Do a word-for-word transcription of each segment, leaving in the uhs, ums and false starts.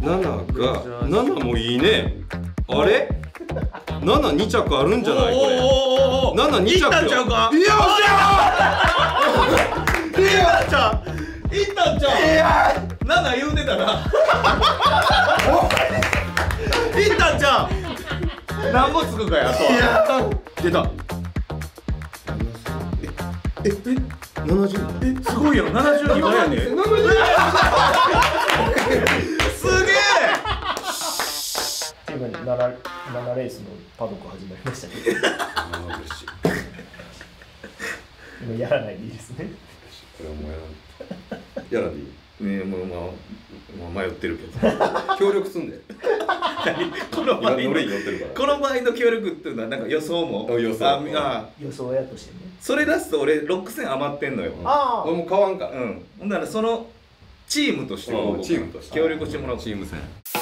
なながななもいいね。あれななに着あるんじゃないこれ。ななに着いったんちゃうか。 いやいやちゃういったんちゃう。いやなな言うてたないったんちゃう。何個つくかやあとは。出た。 ええななじゅうえすごいやろ。ななじゅうにばいやね。すげえ。 今ななレースのパドック始まりましたけど。 ああ嬉しい。 今やらないでいいですね。 これはもうやらんやらんでいい。 ねもうまあまあ迷ってるけど。 協力すんで。 この場合の今乗りに乗ってるから。 この場合の協力っていうのはなんか予想も。 予想ああ予想やとしてね。 それ出すと俺ろくせん余ってんのよ。 あ俺も買わんから。 うん。ほんならそのチームとしてうんチームとして協力してもらおう。 チーム戦。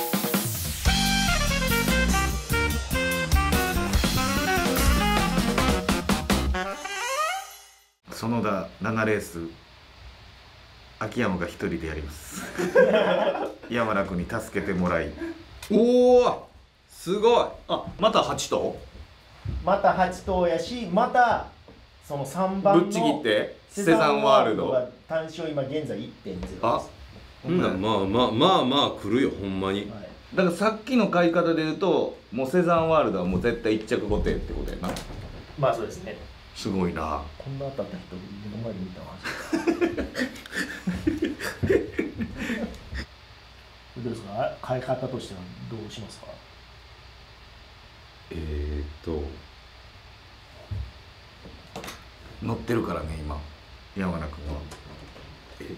園田ななレース秋山が一人でやります山田君に助けてもらい。 おおすごい。 あまたはち頭またはち頭やし、またそのさんばんのぶっちぎってセザンワールドが単勝今現在 いってんゼロ です。 あほんならまあまあまあまあ来るよほんまに。 はい、 だからさっきの買い方で言うともうセザンワールドはもう絶対一着後手ってことやな。 まあそうですね。 すごいな。 こんな当たった人目の前で見たの初めて。どうですか、買い方としてはどうしますか。 えーっと乗ってるからね今山田君は。 え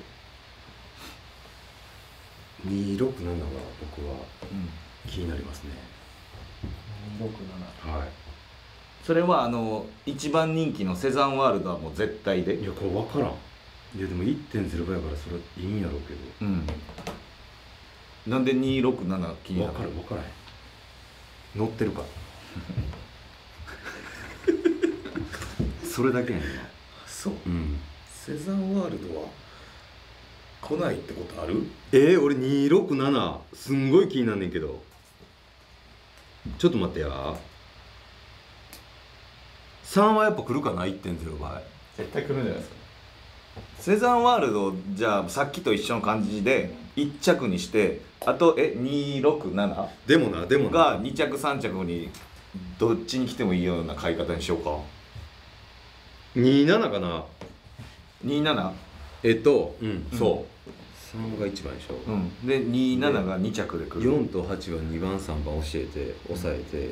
にろくななが僕はうん気になりますね。 にろくなな。 はい。 それはあの一番人気のセザンワールドはもう絶対で。 いやこれ分からん。いやでも いってんゼロ 倍やからそれはいいんやろうけど。 うんなんでにろくなな気になる。 分からん分からへん。乗ってるからそれだけやねんな。 そう。 うんセザンワールドは来ないってことある？ えー、俺にろくななすんごい気になんねんけど。ちょっと待ってや。さんはやっぱ来るかな いってんゼロ 倍。 絶対来るんじゃないですか。セザンワールドじゃあさっきと一緒の感じでいっ着にしてあとえにろくななでもなでもながに着さん着にどっちに来てもいいような買い方にしようか。 にななかな。 にななえっとうんうんそうさんが一番でしょ。 うんでになながに着で来る。 よんとはちはにばんさんばん教えて抑えて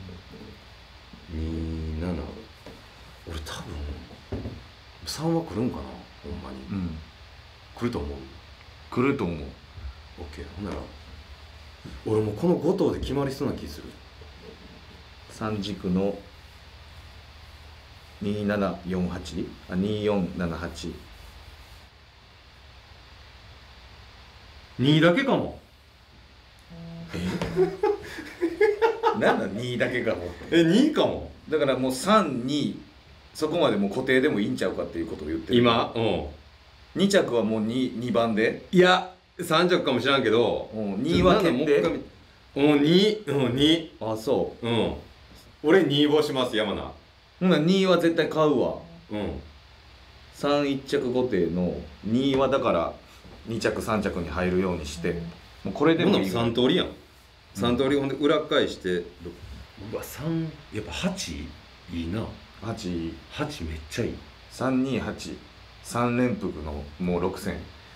になな俺多分さんは来るんかなほんまに。 うん来ると思う。 来ると思う。 オッケーほんなら俺もうこのご頭で決まりそうな気する。 さん軸のにななよんはちあによんななはちにだけかも。 なんだにだけかも。 えにかもだからもうさんにそこまでもう固定でもいいんちゃうかっていうことを言ってる。 今うんに着はもう 2, 2番でいやさん着かもしらんけどうんには決定。 うんにうんにあそうん俺に号します山名。 うほんならには絶対買うわ。 うんさんいっ着固定のにはだからに着さん着に入るようにしてもうこれでほんないらもいさん通りやん。さん通りほんで裏返してうわさんやっぱはちいいな。 はちはちめっちゃいい。 さんにはちさん連複のもうろくせん。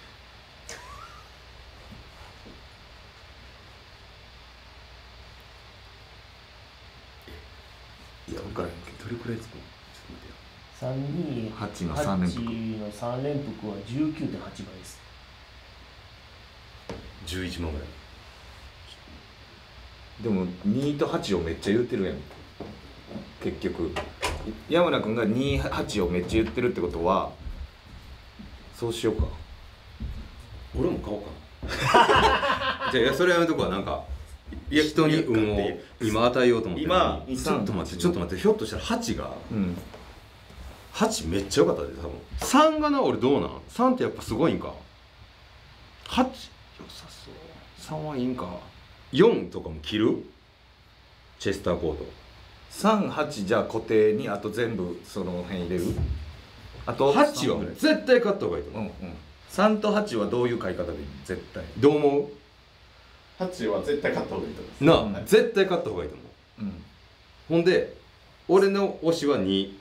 いや分からへんけどどれくらいつくの。ちょっと待ってよ。 さんにはちのさん連複はちのさん連複は じゅうきゅうてんはち 倍です。 じゅういちまんぐらい。 でもにとはちをめっちゃ言ってるやん結局。山名君がにはちをめっちゃ言ってるってことはそうしようか。 俺も買おうかな。じゃあいやそれやめとこはなんかいや人に運を今与えようと思ってるのに今ちょっと待ってちょっと待ってひょっとしたらはちがうんはちめっちゃ良かったで多分。さんがな俺どうなん ?さん ってやっぱすごいんか。はち良さそう。 さんはいいんか。 よんとかも切るチェスターコート。 さんはちじゃあ固定にあと全部その辺入れる。あとはちは絶対買った方がいいと思う。 うんうん。さんとはちはどういう買い方でいい？絶対。 どう思う？ はちは絶対買った方がいいと思います。 なあ、絶対買った方がいいと思う。 うん。 ほんで俺の推しはに。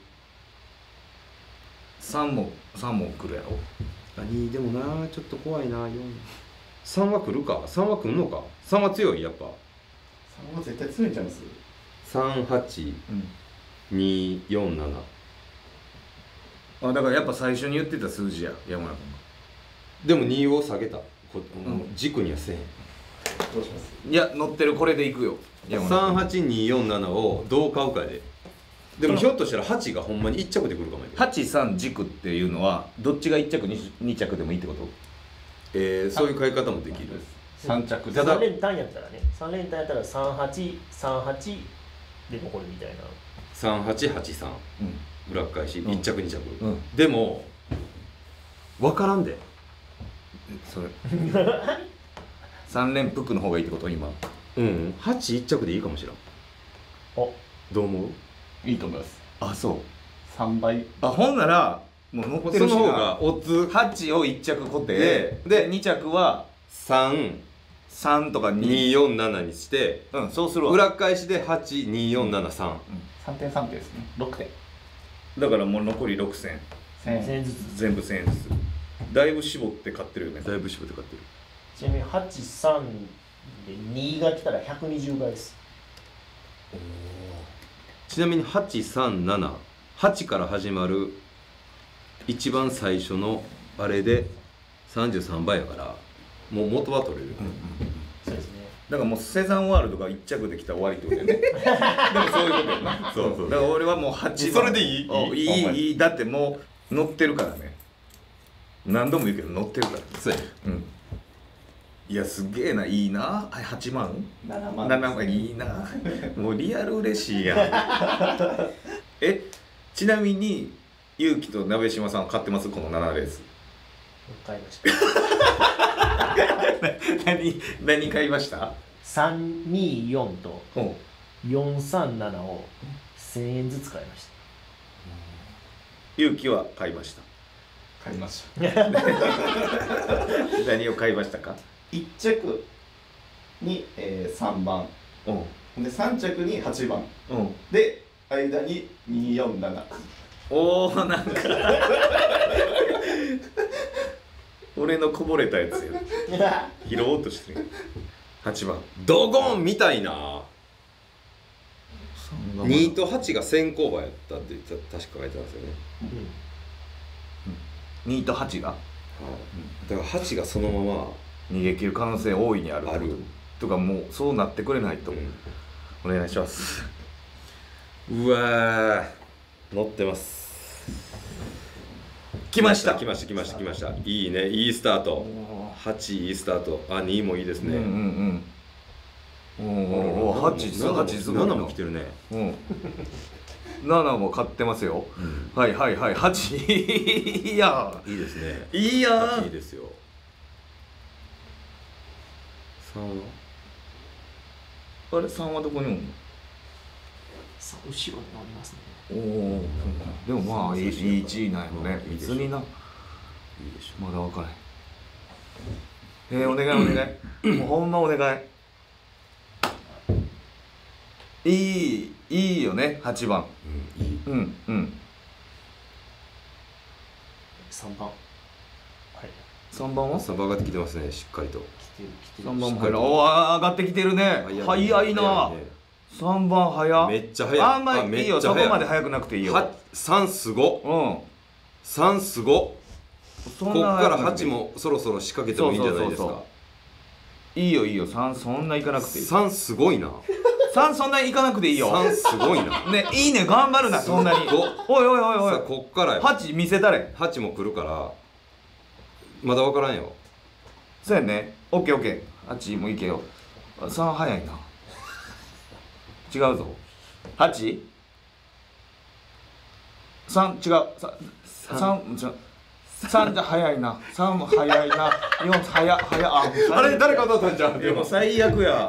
さんもさんも来るやろ。 あにでもなちょっと怖いな。よんさんは来るか。さんは来んのか。さんは強いやっぱ。 さんは絶対強いんちゃいます？ さんはちうん。 によんなな。 あ、だからやっぱ最初に言ってた数字や山田君でもにを下げた。こん軸にはせえへん。 どうします？ が。いや乗ってるこれでいくよ。山田君さんはちによんななをどう買うかで。でもひょっとしたらはちがほんまにいっ着で来るかもやけど。 はちさん軸っていうのはどっちがいっ着 に, 着でもいいってこと？ えー、そういう買い方もできる。 さん着たださん連単やったらね、さん連単やったらさんはち、さんはちで残るみたいな。 さんはちはちさんうん。 裏返しうんいっ着に着、 うん。 でも分からんで。 それさん連服の方がいいってこと今？ うんはちいっ着でいいかもしれん。 お、 どう思う？ いいと思います。 あ、そう。 さんばい。 あ、ほんならもう乗ってそるしな。 の方がオッズはちをいっ着固定ででに着はさんさんとかに。 によんななにしてうん、そうするわ。 裏返しではちによんななさん。 さんてんさんてんですね。ろくてん。 だからもう残りろくせん。 せんえん。 せんずつ。 全部せんえんずつ。だいぶ絞って買ってるよね。 だいぶ絞って買ってる。 ちなみにはち、さんでにが来たらひゃくにじゅうばいです。 ちなみにはちさんななはちから始まる一番最初のあれでさんじゅうさんばいやからもう元は取れる。 そうですね。 だからもうセザンワールドがいっ着できたら終わりってことだよね。でもそういうことやな。 そうそうだから俺はもうはちばん。 それでいいおいいいいほんまにいいだってもう乗ってるからね。何度も言うけど乗ってるから。 そうやね。 うん。いやすげえないいな。はいはちまん。 ななまん。 ななまんいいな。もうリアル嬉しいやん。え、ちなみにゆうきと鍋島さんは買ってます？このななレース。 買いました。 何何買いました？ さんによんとほよんさんななをせんえんずつ買いました。 う。ゆうきは買いました。 買いました。 何を買いましたか？ いっ着に、えー、さんばん。 うんでさん着にはちばん。 うん。 で間にによんなな。 おお、なんか俺のこぼれたやつや。拾おうとしてる。はちばん。 ドゴンみたいな。にとはちが先行馬やったって確か書いてますよね。 にとはちがはいだからはちがそのまま逃げ切る可能性大いにある。 ある。 とかもうそうなってくれないと、 うんお願いします。 うわー乗ってます。 来ました来ました来ました来ました。いいねいいスタート。はちいいスタート。あにもいいですね。 うんうんうん。おおおはちすごい。はちすごいな。 ななも来てるね。 うん。ななも買ってますよ。はいはいはい。はちいやいいですね。 いいやはちいいですよ。さんはあれさんはどこにおんの？ さあ後ろにおりますね。 おお。でもまあいいいいいちいなんやろね。 いいでしょ別にな。 いいでしょ。 まだ分からへん。えー、お願いお願い。もうほんまお願い。いいいいよねはちばん。 うんいい。 うんうん。 さんばん。はい。 さんばんは？ サバがってきてますねしっかりと。 来てる来てる。 さんばんもしっかりと入る。おー上がってきてるね。早いな。 ねさんばん早っ。 めっちゃ早い。 あんまりいいよ。そこまでい。 早くなくていいよ。 はさんすご。 うん。 さんすご。 そこっから早くなくていいはちもそろそろ仕掛けてもいいんじゃないですそうそうか。 いいよいいよ。さんそんないかなくていい。 さんすごいな。 さんそんなにいかなくていいよ。 さんすごいな。 ね、いいね頑張るなそんなに。 すごっおいおいおいおい。 さあこっからよ。 はち見せたれ。 はちも来るからまだ分からんよ。 そうやね。オッケーオッケー。はちもいけよ。さん早いな。違うぞ。はち？ さん違う。ささんじゃさんじゃ早いな、さんも早いな、よん早い早い、ああれ誰か当たったんじゃん。 でも最悪や。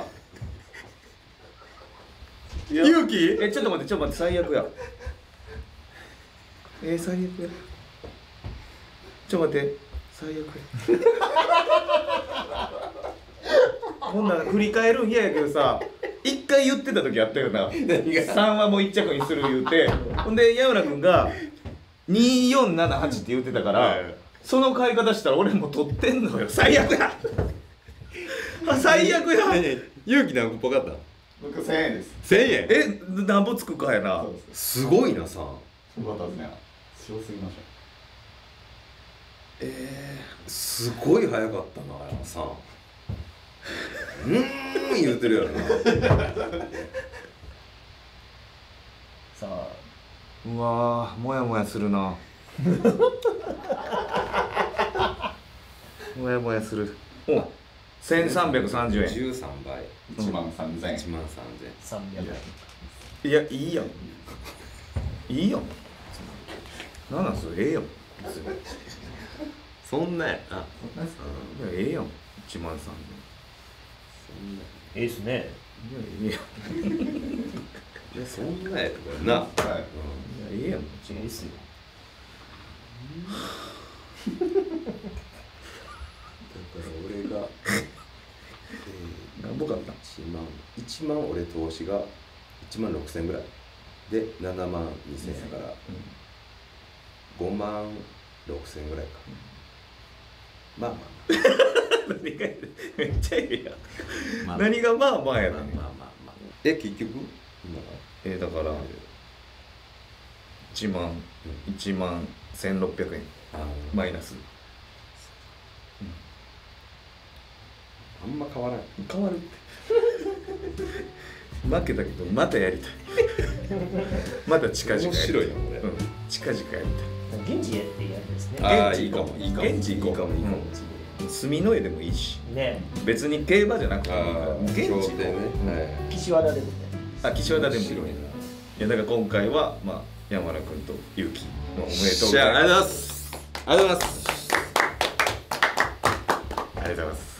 勇気？ えちょっと待ってちょっと待って最悪や。えー、最悪や。ちょっと待って最悪や。こんなん振り返るん嫌やけどさ、一回言ってた時あったよな。さんはもう一着にする言うて、ほんで矢村君がによんななはちって言ってたから、 はい、 その買い方したら俺も取ってんのよ。最悪や。あ最悪や。 勇気何個っぽかった？ 僕せんえんです。 せんえん。 えなんぼつくかやな。 そうですすごいなさん。 すごかったですね。強すぎましえー、すごい早かったなさん。うーん言うてるやろな。 さあうわーもやもやするな。もやもやする。おせんさんびゃくさんじゅうえん。 じゅうさんばい。 た。いちまんさんぜんえん。 いちまんさんぜん。 さんびゃくえん。 いやいいやん。いいやん。なんなんそれええやん。別にそんなやな。 いやええやん。いちまんさんええっすね。 ぜんえん。いやええやん。いいやそんなやろな。 はい。 やええやん。いちまんええっすよ。 だから俺が、 なんぼかったいちまんいちまん俺投資がいちまんろくせんぐらいでななまんにせんやからごまんろくせんぐらいか、まあま何がめっちゃええやん。 あまあ何がまあまあやまあねん。 まあまあまあえ結局今がえー、だからいちまんいちまんせんろっぴゃくえんあのマイナス。 あんま変わらない。 変わるって負けたけどまたやりたい。また近々やりたい。 面白いなこれうん、近々やり現地へってやるんですね。 ああ現地いいかもいいかも現地行こういいかもいいかも、 たい。住の絵でもいいし、 ね別に競馬じゃなくてもいいからああ現地行こう。 商店ね、はい岸和田でもね。 あ、岸和田でもいい。 面白いないやだから今回はまあ山田君と勇気のおめでとうごじゃあありざいます。 がとうございますありがとうございますありがとうございます。